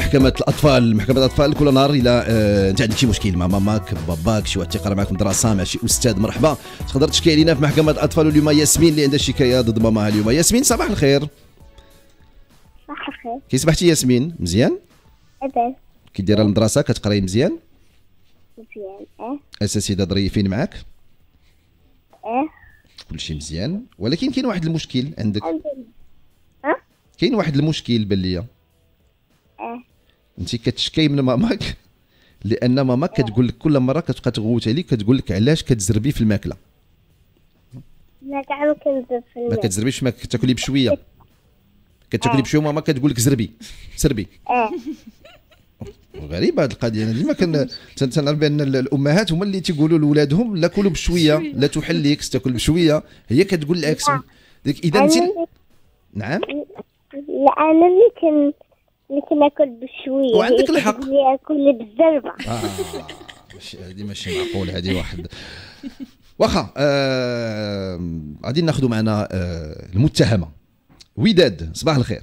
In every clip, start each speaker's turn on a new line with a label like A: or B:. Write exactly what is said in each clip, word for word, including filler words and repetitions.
A: محكمة الأطفال. محكمة الأطفال كل نهار إلا آه، أنت عندك شي مشكل مع ماماك باباك، شي واحد تيقرا معاك مدرسة مع شي أستاذ، مرحبا تقدر تشكي علينا في محكمة الأطفال. واليوم ياسمين اللي عندها شكاية ضد ماماها اليوم. ياسمين صباح الخير.
B: صباح الخير.
A: كي صبحتي ياسمين؟ مزيان؟
B: لاباس.
A: كي دايره المدرسة كتقراي مزيان؟
B: مزيان. اه
A: الأساتذة ظريفين معاك؟
B: اه
A: كلشي مزيان، ولكن كاين واحد المشكل عندك.
B: الحمد لله. ها
A: كاين واحد المشكل بان ليا.
B: اه
A: انت كتشكي من ماماك لان ماماك كتقول لك كل مره كتبقى تغوت عليك، كتقول لك علاش كتزربي في الماكله.
B: لا كاع ما كنزرب في
A: ما
B: الماء.
A: كتزربيش في الماكله، كتاكلي بشويه. كتاكلي بشويه ماما كتقول لك زربي سربي.
B: اه
A: غريبه هذه القضيه. انا ديما كن تنعرف بان الامهات هما اللي تيقولوا لولادهم لا كلوا بشويه لا تحليك تاكل بشويه، هي كتقول العكس. ديك اذا انت
B: انا
A: نعم.
B: لا انا اللي كن اللي كناكل بشويه.
A: وعندك
B: هي
A: الحق.
B: كتقول لي اكل بالزربه.
A: اه ماشي هذه ماشي معقول هذه واحد. واخا آه غادي ناخذوا معنا آه المتهمه وداد. صباح الخير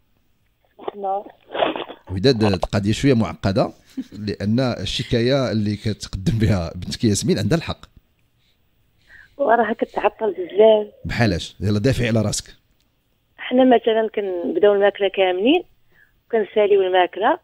A: وداد. القضيه شويه معقده لان الشكايه اللي كتقدم بها بنتك ياسمين عندها الحق.
C: وراها كتعطل بزاف.
A: بحالاش؟ يلا دافعي على راسك.
C: حنا مثلا كنبداو الماكله كاملين وكنساليو الماكله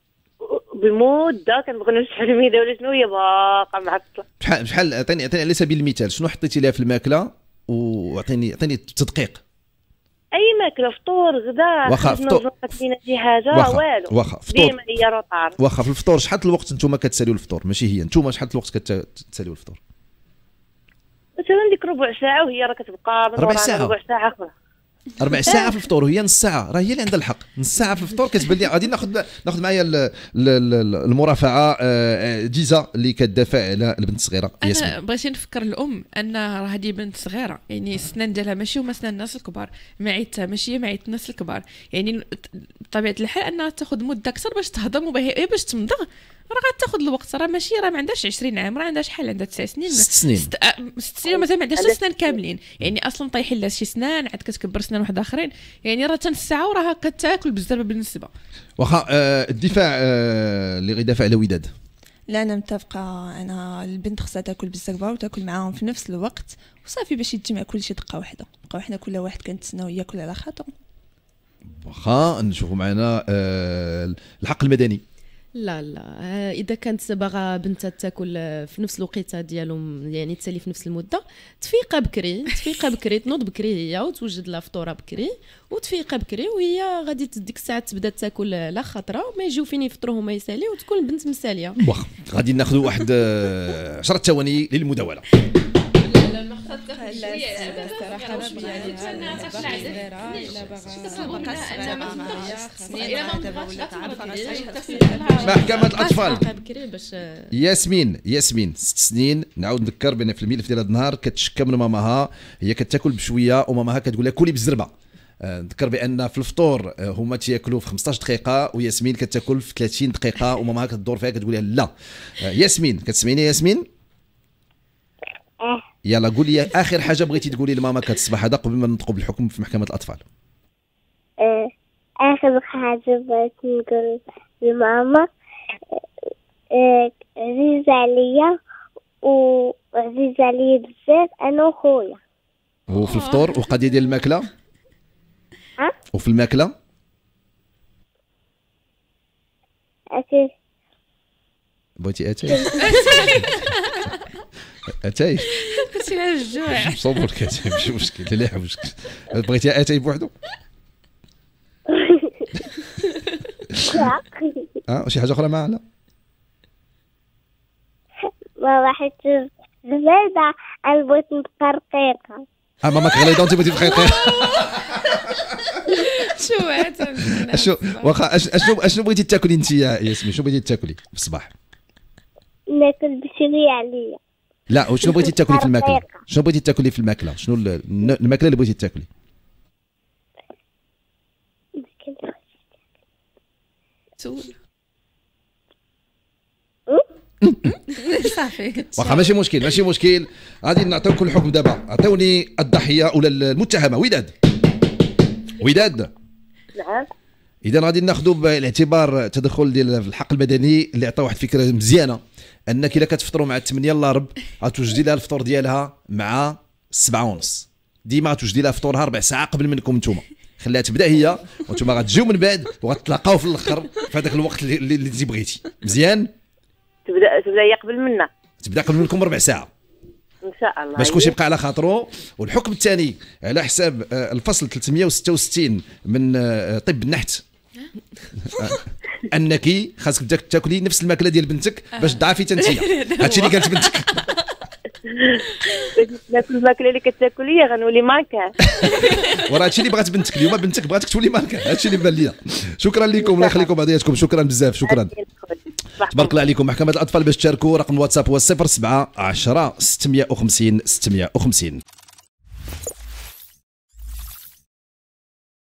C: بمده كنبغيو نمسحوا الميده ولا شنو، هي باقا معطله.
A: بحال بحال عطيني عطيني على سبيل المثال شنو حطيتي لها في الماكله، وعطيني عطيني تدقيق.
C: اي ماكله، فطور غدا،
A: واخا فطور
C: زنقت لينا شي حاجه والو.
A: واخا فطور
C: ديما هي روطار.
A: واخا في الفطور شحال الوقت نتوما كتساليو الفطور؟ ماشي هي نتوما شحال الوقت كتساليو الفطور؟
C: مثلا ديك ربع ساعه وهي راه كتبقى
A: ربع ساعه
C: ربع ساعه اخرى.
A: ربع ساعه في الفطور وهي نص ساعه، راه هي اللي عندها الحق. نص ساعه في الفطور كتبان لي. غادي ناخذ ناخذ معايا المرافعه جيزه اللي كتدافع على البنت الصغيره ياسمين.
D: انا بغيت نفكر الام ان راه هذه بنت صغيره، يعني السنان ديالها ماشي هما سنان الناس الكبار، معيتها ماشي معيت الناس الكبار، يعني بطبيعه الحال انها تاخذ مده اكثر باش تهضم وباش تمضغ، راه غتاخذ الوقت. راه ماشي راه ما عندهاش عشرين عام، راه عندها شحال؟ عندها تسع سنين
A: ست سنين
D: ست, ست سنين مازال ما عندهاش سنان كاملين، يعني اصلا طايحين لها شي سنان عاد كتكبر سنان واحد اخرين، يعني راه تنص ساعه وراها كتاكل بزاف بالنسبه.
A: واخا آه الدفاع آه اللي غيدافع على وداد.
E: لا انا متفقه، انا البنت خصها تاكل بالزربه وتاكل معاهم في نفس الوقت وصافي باش يتجمع كلشي دقه واحده، بقاو حنا كل واحد كنتسناو ياكل على خاطر.
A: واخا نشوفوا معنا آه الحق المدني.
F: لا لا اذا كانت باغا بنتها تاكل في نفس الوقيته ديالهم، يعني تسالي في نفس المده، تفيقها بكري تفيقها بكري تنوض بكري هي وتوجد لها فطوره بكري وتفيقها بكري، وهي غادي ديك الساعه تبدا تاكل على خاطرها وما يجيو فين يفطروا هما يساليو وتكون البنت مساليه.
A: واخا غادي ناخذوا واحد عشرة ثواني للمداوله.
F: لا ما خصها تاخذ شويه
E: صراحه
A: محكمة الأطفال. ياسمين ياسمين ست سنين، نعاود نذكر بان في الملف ديال هذا النهار كتشكى من ماماها، هي كتاكل بشويه وماماها كتقول لها كلي بالزربه. نذكر بان في الفطور هما تياكلوا في خمسطاش دقيقه وياسمين كتاكل في ثلاثين دقيقه وماماها كتدور فيها كتقول لها لا. ياسمين كتسمعيني ياسمين؟
B: اه
A: يلا قولي اخر حاجه بغيتي تقولي لماماك هذا الصباح هذا قبل ما نطلقوا بالحكم في محكمه الاطفال.
B: اه اخر حاجه بغيت نقول لماما اه عزيزه عليا وعزيزه عليا بزاف انا وخويا.
A: وفي الفطور والقضيه ديال الماكله؟
B: ها
A: وفي الماكله؟
B: اتي
A: بغيتي اتاي؟ اتاي
D: كنتي على الجوع
A: صبر كاتاي ماشي مشكل. لا مشكل بغيتي اتاي بوحدو؟ اه وشي حاجه اخرى معنا؟
B: ما راحت زبيده انا بغيت نتقرقيقه.
A: اه ماماك غليظه وانت بغيتي تقرقيق.
D: شو هات
A: اشنو واخا اشنو اشنو بغيتي تاكلي انت يا ياسمين؟ شنو بغيتي تاكلي في الصباح؟
B: ناكل بشويه عليا.
A: لا وشنو بغيتي تاكلي في الماكله؟ شنو بغيتي تاكلي في الماكله؟ شنو الماكله اللي بغيتي تاكلي؟
D: سول
E: صافي
A: واخا ماشي مشكل ماشي مشكل. غادي نعطيوكم الحكم دابا. عطيوني الضحيه ولا المتهمه. وداد وداد
C: نعم
A: اذا غادي ناخذوا بالاعتبار تدخل ديال الحق البدني اللي عطى واحد الفكره مزيانه، انك الا كتفطروا مع الثمانية الا ربع غتوجدي لها الفطور ديالها مع السبعة ونص، ديما غتوجدي لها فطورها ربع ساعه قبل منكم نتوما، خليها تبدا هي وانتم غتجيو من بعد وغتلاقاو في الاخر في هذاك الوقت اللي, اللي انت بغيتي. مزيان
C: تبدا تبدا هي قبل منا،
A: تبدا قبل منكم ربع ساعه
C: ان شاء الله
A: باش كلشي يبقى على خاطرو. والحكم الثاني على حساب الفصل ثلاثمية وستة وستين من طب النحت انك خاصك تاكلي نفس الماكله ديال بنتك باش تضعفي تنتيا. هادشي اللي قالت بنتك.
C: ناكل الماكله اللي كتاكل هي غنولي ماركه.
A: وراه هادشي اللي بغات بنتك اليوم، بنتك بغاتك تولي ماركه، هادشي اللي بان ليا. شكرا لكم، الله يخليكم بعضياتكم، شكرا بزاف، شكرا تبارك الله عليكم. محكمة الأطفال باش تشاركوا رقم الواتساب هو صفر سبعة عشرة ستمية وخمسين ستمية وخمسين.